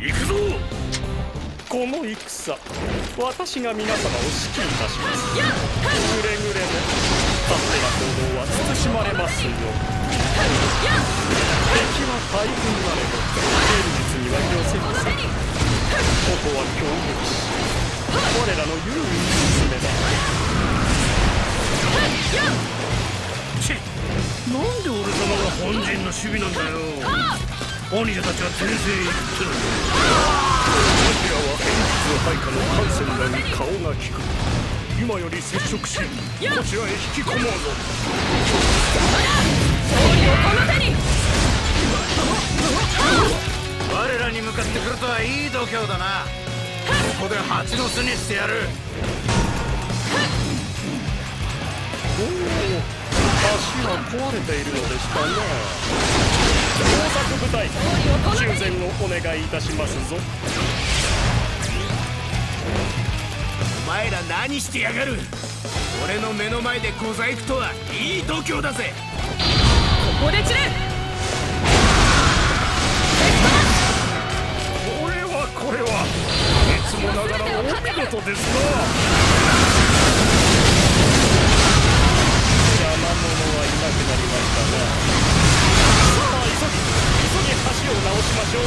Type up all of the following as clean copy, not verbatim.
行くぞ。 この戦、私が皆様を指揮いたします。くれぐれも勝手な行動は慎まれますよ。敵は大軍なれど現実には寄せません。ここは攻撃し我らの優位に進めば。 なんで俺様が本陣の守備なんだよ。兄者たちは前線へ行ってるんだ。こちらは現実配下の艦船らに顔が利く。今より接触しこちらへ引き込もうぞ。 勝利をこの手に。 我らに向かってくるとはいい度胸だな。ここで蜂の巣にしてやる。 おお、橋は壊れているのでしたな。工作部隊修繕をお願いいたしますぞ。 お前ら何してやがる。俺の目の前で小細工とはいい度胸だぜ。 ここで散れ。 これはいつもながらお見事ですな。 邪魔者はいなくなりましたな。さあ急ぎ橋を直しましょ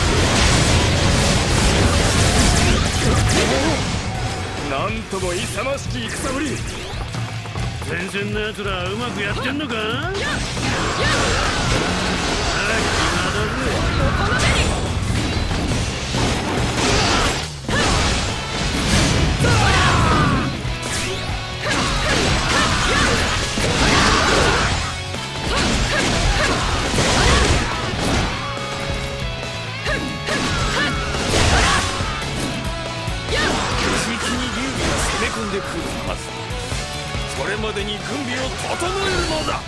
うぞ。 なんとも勇ましき戦ぶり。前線のやつらうまくやってんのか。でくるはず。それまでに軍備を整えるのだ。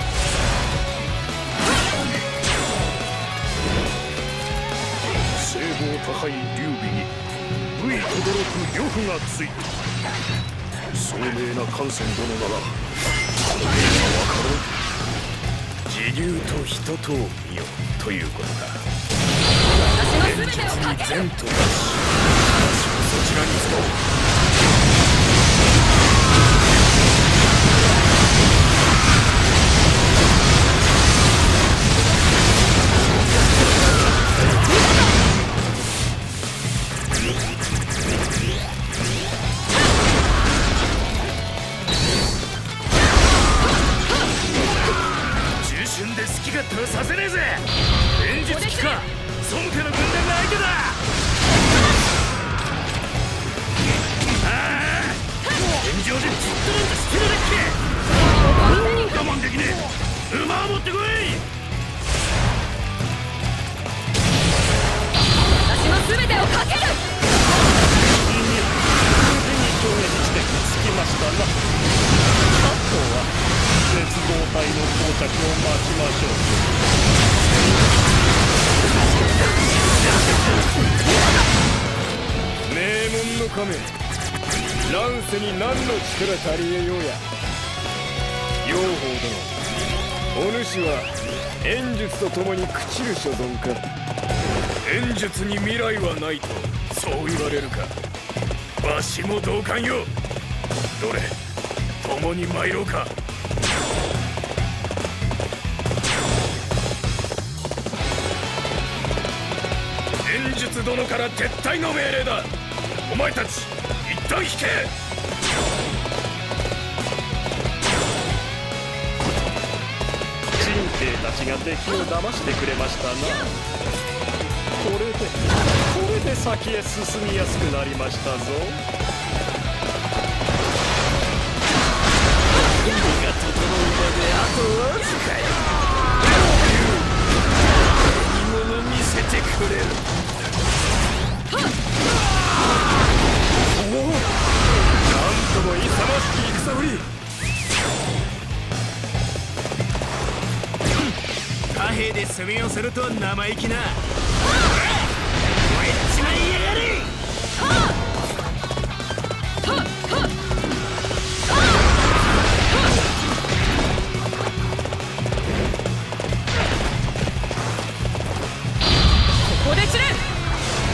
精度高い劉備に武威轟く呂布がついた。聡明な艦船殿ならこの兵が分かろう。自流と人とを見よということだ。現実に善となし、私をそちらに使おう。させねえぜ。現実機か孫家の軍団が相手だ。現状でじっとなんかしてられっけ。我慢できねえ。馬を持ってこい。 私の全てをかける。 手に攻撃地点につきましたな。あとは鉄道隊の到着を待ちましょう。 名門の亀、乱世に何の力足りえようや。養蜂殿、お主は演術とともに朽ちる所存か。演術に未来はないとそう言われるか。わしも同感よ。どれ共に参ろうか。演術殿から撤退の命令だ。お前たち一旦引け。 陳兵たちが敵を騙してくれましたな。これで先へ進みやすくなりましたぞ。 準備が整うまであとわずかよ。いいもの見せてくれる。おお、なんとも勇ましき戦ぶり。貨幣で攻め寄せると生意気な。燃えちまいやがれ。 ここで散れ。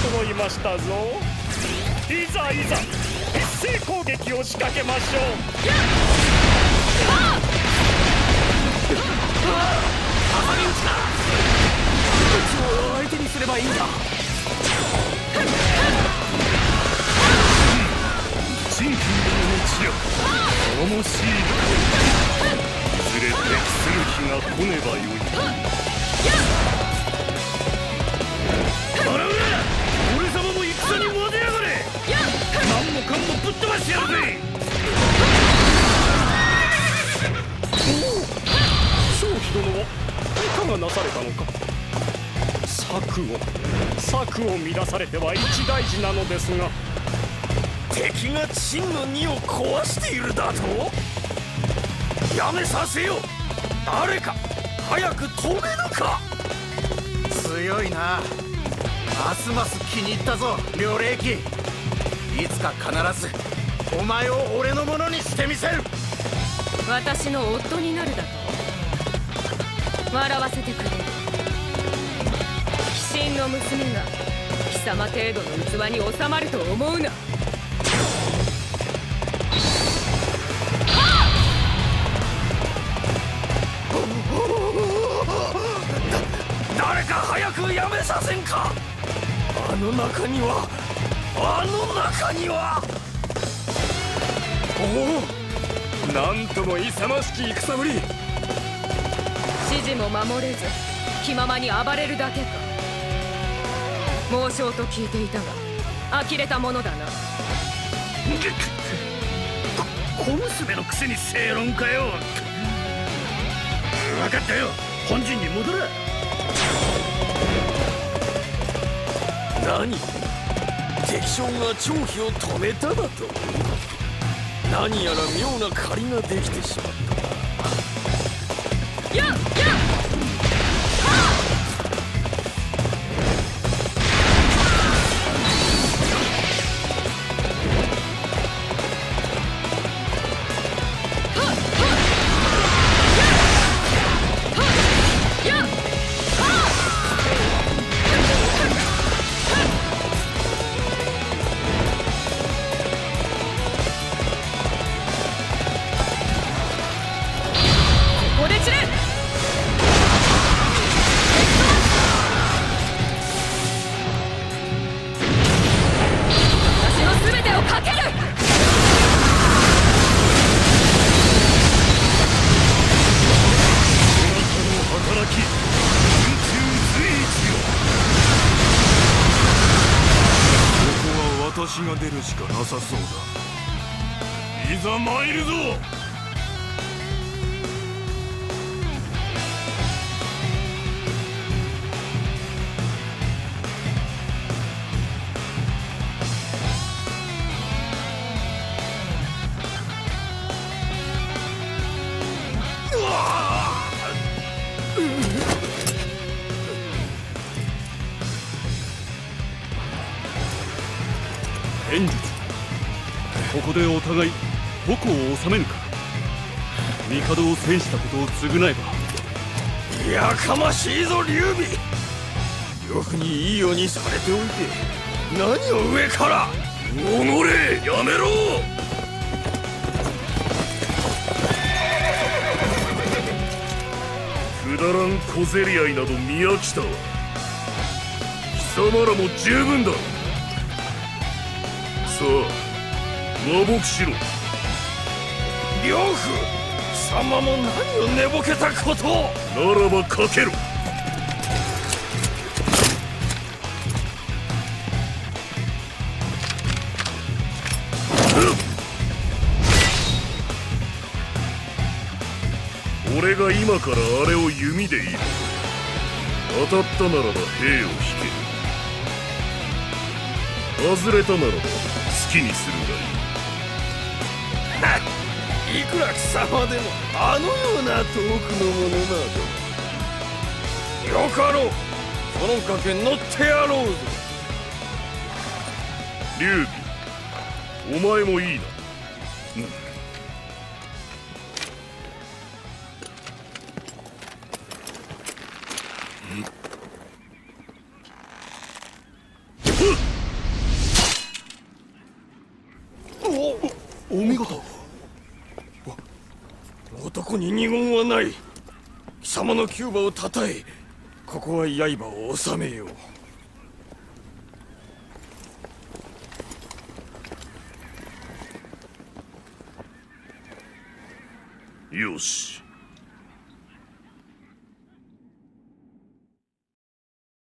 整いましたぞ。いざいざ一斉攻撃を仕掛けましょう。 挟み撃ちか。どっちを相手にすればいいんだ。 シンキングの知力頼もしい。いずれ敵する日が来ねばよい。あらうら、俺様も戦に戻りやがれ。何もかんもぶっ飛ばしてやるぜ。張飛殿はいかがなされたのか。策を乱されては一大事なのですが。 敵が陳の荷を壊しているだと。やめさせよ。誰か早く止めぬか。強いな。ますます気に入ったぞ両霊機。いつか必ずお前を俺のものにしてみせる。 私の夫になるだと笑わせてくれる。鬼神の娘が貴様程度の器に収まると思うな。 誰か早くやめさせんか。あの中にはおお、なんとも勇ましき戦ぶり。 指示も守れず気ままに暴れるだけか。猛将と聞いていたが呆れたものだな。 小娘のくせに正論かよ。分かったよ、本陣に戻れ。 何、敵将が張飛を止めただと。何やら妙な借りができてしまった。 やっやっ私が出るしかなさそうだ。いざ参るぞ。 剣術、ここでお互い矛を収めぬか。帝を制したことを償えば。 やかましいぞ劉備。呂布にいいようにされておいて何を上から。 おのれ、やめろ。くだらん小競り合いなど見飽きたわ。貴様らも十分だ。さあ和睦しろ。 呂布、貴様も何を寝ぼけたことを。 ならばかけろ。俺が今からあれを弓で射る。当たったならば兵を引け。外れたならば好きにするがいい。 いくら貴様でもあのような遠くのものなど。よかろう、その賭け乗ってやろうぞ。 劉備、お前もいいな。 お見事。 男に二言はない。貴様の牙をたたえ、ここは刃を収めよう。 よし、